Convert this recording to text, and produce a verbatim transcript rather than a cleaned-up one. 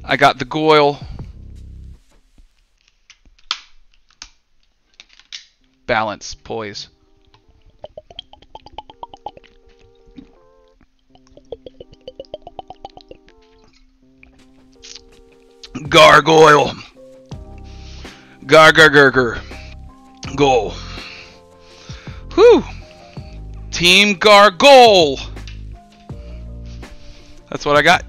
I got the goyle. Balance, poise. Gargoyle. Gar gar gar gar. Goal. Whew. Team Gargoyle. That's what I got.